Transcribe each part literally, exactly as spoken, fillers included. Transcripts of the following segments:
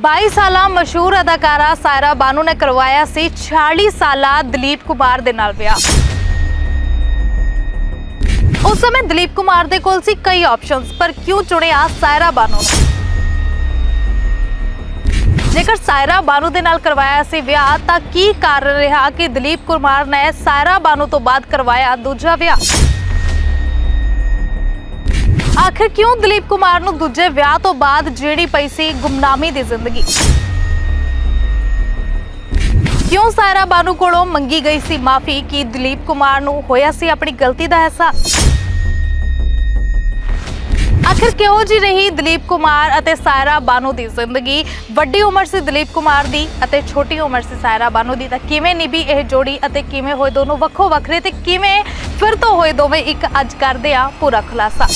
बाईस साला मशहूर अदाकारा सायरा बानू ने करवाया सी छियाली साला दलीप कुमार दे नाल विआह। उस समय दलीप कुमार दे कोल सी कई ऑप्शंस, पर क्यों चुनिया सायरा बानू? जेकर सायरा बानू दे नाल करवाया सी विआह तां की कारण रहा कि दलीप कुमार ने सायरा बानू तो बाद करवाया दूजा विआह? आखिर क्यों दलीप कुमार नूं दूजे विआह तो बाद जीणी पई सी गुमनामी दी जिंदगी? क्यों सायरा बानू कोलों मंगी गई सी माफी कि दलीप कुमार नूं होया सी अपनी गलती दा एहसास? आखिर किहो जी रही दलीप कुमार अते सायरा बानू दी जिंदगी? वड्डी उम्र सी दलीप कुमार दी अते छोटी उम्र सी सायरा बानू दी तां किवें निभी यह जोड़ी अते किवें होए दोनों वक्खो वखरे ते किवें फिर तो होए दोवें एक? अज करदे आ पूरा खुलासा।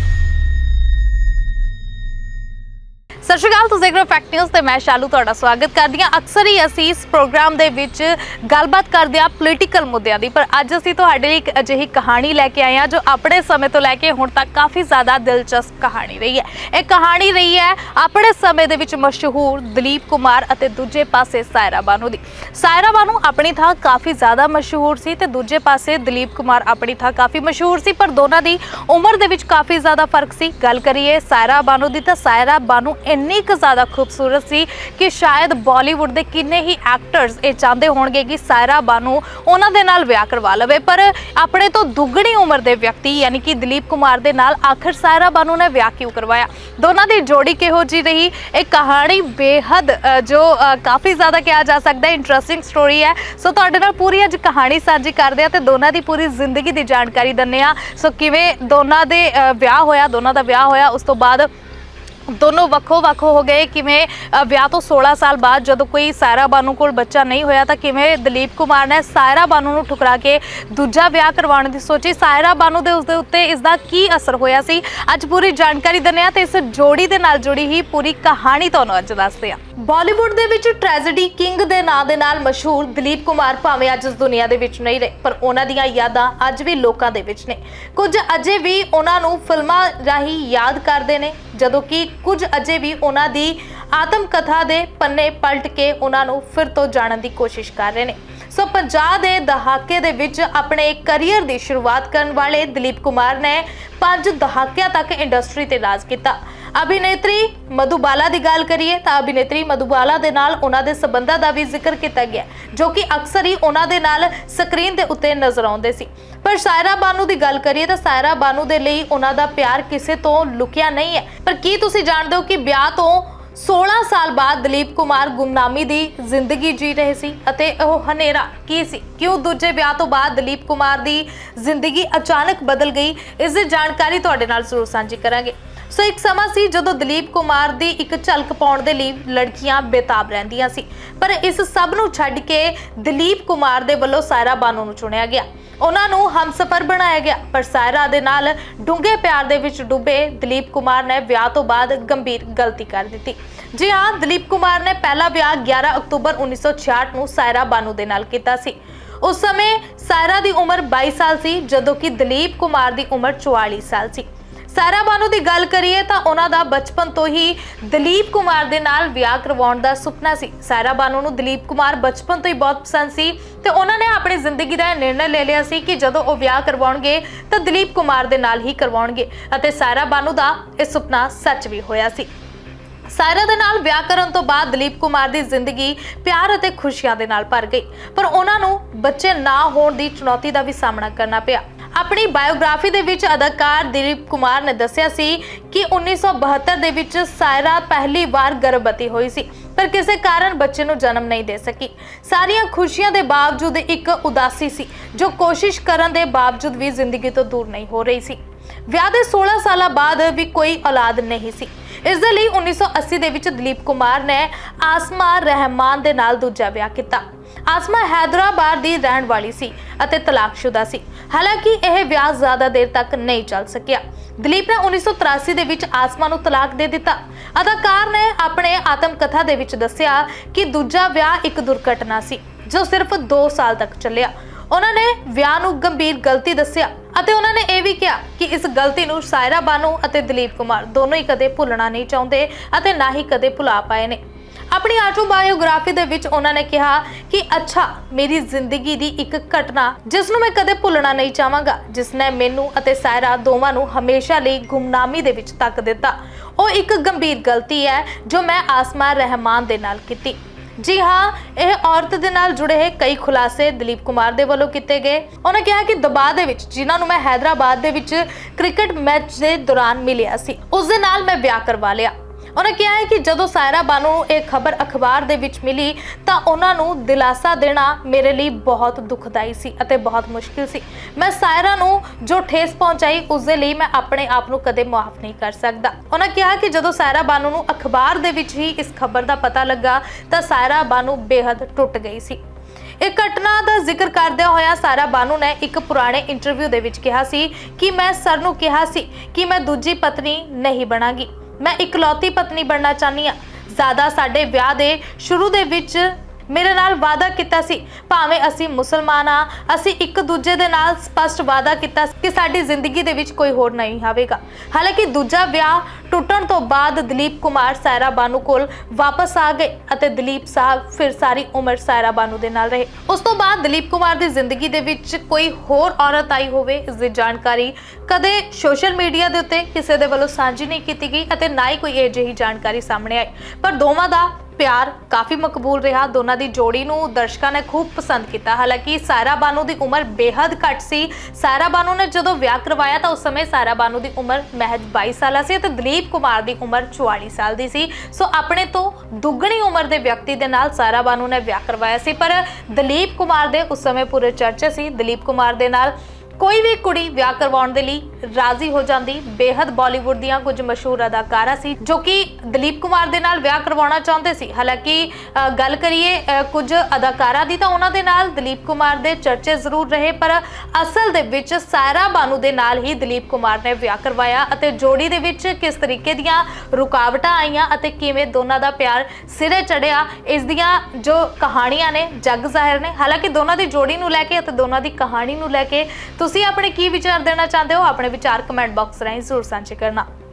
सत श्री अकाल, तुसीं देख रहे हो फैक्ट न्यूज़ ते मैं शालू तुहाडा स्वागत करदी हां। अक्सर ही असीं इस प्रोग्राम दे विच गलबात करदे हां पोलीटिकल मुद्दिआं दी, पर अज असीं तुहाडे लई एक अजिही कहानी लैके आए हां जो अपने समय तो लैके हुण तक काफ़ी ज़्यादा दिलचस्प कहानी रही है। ये कहानी रही है अपने समय दे विच मशहूर दलीप कुमार अते दूजे पासे सायरा बानू दी। सायरा बानू अपनी थां काफ़ी ज़्यादा मशहूर सी ते दूजे पासे दलीप कुमार अपनी थां काफ़ी मशहूर सी, पर दोनों दी उम्र दे विच काफ़ी ज़्यादा फर्क सी। गल करिए सायरा बानू दी तां सायरा बानू इन्नी क ज़्यादा खूबसूरत सी कि शायद बॉलीवुड के किन्ने ही एक्टर्स ये चाहते होंगे कि सायरा बानू उन्हां दे नाल विआह करवा लवे, पर अपने तो दुगनी उम्र के व्यक्ति यानी कि दलीप कुमार दे नाल आखिर सायरा बानू ने विआह क्यों करवाया? दोनों की जोड़ी किहो जी रही? एक कहानी बेहद जो काफ़ी ज़्यादा कहा जा सकता है इंटरेस्टिंग स्टोरी है। सो तुहाडे नाल पूरी अज कहानी साझी करदे आ ते दोनों की पूरी जिंदगी की जानकारी दिंदे आ। सो किवें दोनों दे विआह होया, दोनों का विआह होया, उस तो बाद दोनों वक्खो वक्खो हो गए। किवें विआह तो सोलह साल बाद जदों कोई सायरा बानू कोल बच्चा नहीं होया तां किवें दलीप कुमार ने सायरा बानू नूं ठुकरा के दूजा विआह करवाउण दी सोची। सायरा बानू दे उसदे उत्ते इसदा की असर होया सी, अज पूरी जानकारी दिंदे आ ते इस जोड़ी दे नाल जुड़ी ही पूरी कहानी तुहानूं अज दसदे आ। बॉलीवुड दे विच ट्रैजेडी किंग दे नाम दे नाल मशहूर दलीप कुमार भावें अज इस दुनिया दे विच नहीं रहे, पर उन्हां दीयां यादां अज भी लोकां दे विच ने। कुछ अजे भी उन्हां नूं फिल्मां राही याद करदे ने, जदों कि कुछ अजे भी उन्हां दी आत्म कथा दे पन्ने पलट के उन्हां नूं फिर तो जानन दी कोशिश कर रहे ने। सो पचास दे दहाके दे विच अपने करियर दी शुरुआत करन वाले दलीप कुमार ने पांच दहाकियां तक इंडस्ट्री ते राज किया। अभिनेत्री मधुबाला की गल करिए तो अभिनेत्री मधुबाला दे नाल उन्हां दे संबंधां दा भी जिक्र किया गया, जो कि अक्सर ही उन्हां दे नाल स्क्रीन दे उत्ते नजर आउंदे सी। पर सायरा बानू की गल करिए तो सायरा बानू दे लई उन्हां दा प्यार किसे तो लुकिया नहीं है। पर की तुसीं जाणदे हो कि ब्याह तो सोलह साल बाद दलीप कुमार गुमनामी दी जिंदगी जी रहे सी अते ओह हनेरा की सी? क्यों दूजे ब्याह तो बाद दलीप कुमार दी जिंदगी अचानक बदल गई? इस दी जानकारी तुहाडे नाल जरूर साझी करांगे। सो एक समा सी जदों दलीप कुमार दी एक झलक पाउण दे लई लड़कियां बेताब रहिंदियां सी, पर इस सब नूं छड्ड के दलीप कुमार दे वल्लों सायरा बानू नूं चुनिया गया, उन्हां नूं हमसफर बनाया गया। पर सायरा दे नाल डूंगे प्यार दे विच डुबे दलीप कुमार ने विआह तो बाद गंभीर गलती कर दी। जी हाँ, दलीप कुमार ने पहला विआह ग्यारह अक्तूबर उन्नीस सौ छियाठ नूं सायरा बानू दे नाल कीता सी। उस समय सायरा दी उम्र बाईस साल सी, जदों कि दलीप कुमार दी उम्र चौवाली साल सी। सायरा बानू की गल करिए तो उन्हां दा बचपन तो ही दलीप कुमार दे नाल विआह करवाउण दा सुपना सी। सायरा बानू नूं दलीप कुमार बचपन तो ही बहुत पसंद सी ते उन्हां ने अपनी जिंदगी दा निर्णय ले लिया सी कि जदों वो विआह करवाउणगे तां दलीप कुमार दे नाल ही करवाउणगे, अते सायरा बानू दा इह सुपना सच भी होया सी। सायरा दे नाल विआह करन तो बाद दलीप कुमार दी जिंदगी प्यार अते खुशियां दे नाल भर गई, पर उन्हां नूं बच्चे ना होण दी चुनौती दा भी सामना करना पिया। अपनी बायोग्राफी दे विच अदाकार दिलीप कुमार ने दस्सिया सी कि उन्नीस सौ बहत्तर दे विच सायरा पहली बार गर्भवती हुई सी, पर किसी कारण बच्चे नूं जन्म नहीं दे सकी। सारियां खुशियां दे बावजूद एक उदासी सी जो कोशिश करन दे बावजूद भी जिंदगी तो दूर नहीं हो रही सी। विआह दे सोलह साल बाद भी कोई औलाद नहीं सी। इस दे लई उन्नीस सौ अस्सी दे विच दलीप कुमार ने आसमा रहमान दे नाल दूजा विआह कीता। आसमा हैदराबाद दी रहण वाली सी अते तलाकशुदा सी। हालांकि यह विआह ज्यादा देर तक नहीं चल सकिया। दलीप ने उन्नीस सौ तिरासी दे विच आसमा नूं तलाक दे दिता। अदाकार ने अपने आत्मकथा दे विच दस्सिया कि दूजा विआह एक दुर्घटना सी जो सिर्फ दो साल तक चलिया। उन्होंने विआह नूं गंभीर गलती दस्सिया अते उन्होंने यह भी कहा कि इस गलती नूं सायरा बानू अते दलीप कुमार दोनों ही कदे भुलना नहीं चाहते अते ना ही कदे भुला पाए ने। अपनी ऑटोबायोग्राफी दे विच उन्हां ने कहा कि अच्छा मेरी जिंदगी दी एक घटना जिसनूं मैं कदे भुलना नहीं चाहांगा, जिसने मैनू अते सायरा दोवां नूं हमेशा लई गुमनामी दे विच तक दिता। ਉਹ एक गंभीर गलती है जो मैं आसमान रहमान दे नाल कीती। जी हाँ, यह औरत दे नाल जुड़े है कई खुलासे दिलीप कुमार दे वालों किए गए। उन्होंने कहा कि दबाव दे विच जिन्हां नूं मैं हैदराबाद दे विच क्रिकेट मैच के दौरान मिलिया सी, उस दे नाल मैं ब्याह करवा लिया। उन्होंने कहा है कि जदों सायरा बानू नूं यह खबर अखबार दे विच मिली तां उन्हां नूं दिलासा देना मेरे लिए बहुत दुखदाई सी अते बहुत मुश्किल सी। मैं सायरा नूं जो ठेस पहुंचाई उस दे लई मैं अपने आप नूं कदे माफ नहीं कर सकदा। उन्होंने कहा कि जदों सायरा बानू नूं अखबार दे विच ही इस खबर दा पता लगा तां सायरा बानू बेहद टुट गई सी। एक घटना का जिक्र करदे होया सायरा बानू ने एक पुराने इंटरव्यू दे विच कहा सी कि मैं सर नूं कहा सी कि मैं दूजी पत्नी नहीं बनांगी, मैं इकलौती पत्नी बनना चाहनी हाँ। ज़्यादा साडे विआह दे शुरू दे विच मेरे नाल वादा किया सी, भावें असी मुसलमान हाँ, असी एक दूजे दे नाल स्पष्ट वादा किया कि साडी जिंदगी दे विच कोई होर नहीं आवेगा। हालांकि दूजा विआह टुटण तो बाद दिलीप कुमार सायरा बानू कोल वापस आ गए अते दिलीप साहब फिर सारी उम्र सायरा बानू दे नाल रहे। उस तो बाद दिलीप कुमार दी जिंदगी दे विच कोई होर औरत आई होवे इस दी जानकारी कदे सोशल मीडिया दे उत्ते किसी दे वल्लों सांझी नहीं कीती गई अते ना ही कोई अजिही जानकारी सामने आई। पर दोवां दा प्यार काफ़ी मकबूल रहा। दोनों की जोड़ी नूं दर्शकों ने खूब पसंद किया। हालांकि सायरा बानू की उम्र बेहद घट सी। सायरा बानू ने जो विआह करवाया तो उस समय सायरा बानू की उम्र महज बाई साल सी ते दिलीप कुमार की उम्र चौवाली साल की सी। सो अपने तो दुगनी उम्र के व्यक्ति के नाल सायरा बानू ने विआह करवाया सी। पर दिलीप कुमार के उस समय पूरे चर्चे सी। दिलीप कुमार के नाल कोई भी कुड़ी विआह करवाउण दे लई राजी हो जाती। बेहद बॉलीवुड दियां कुछ मशहूर अदाकारा सी जो कि दिलीप कुमार दे नाल विआह करवाउणा चाहुंदे सी। हालांकि गल करिए कुछ अदाकारा दी तां उन्हां दे नाल दिलीप कुमार दे चर्चे जरूर रहे, पर असल दे विच सायरा बानू दे नाल ही दिलीप कुमार ने विआह करवाया अते जोड़ी दे विच किस तरीके दियां रुकावटां आईयां अते किवें दोनां दा प्यार सिरे चढ़िया, इस दियां जो कहानियां ने जग जाहिर ने। हालांकि दोनां दी जोड़ी नूं लैके अते दोनां दी कहानी नूं लैके तुसीं अपने की विचार देना चाहते हो, अपने विचार कमेंट बॉक्स राਹੀਂ जरूर साझे करना।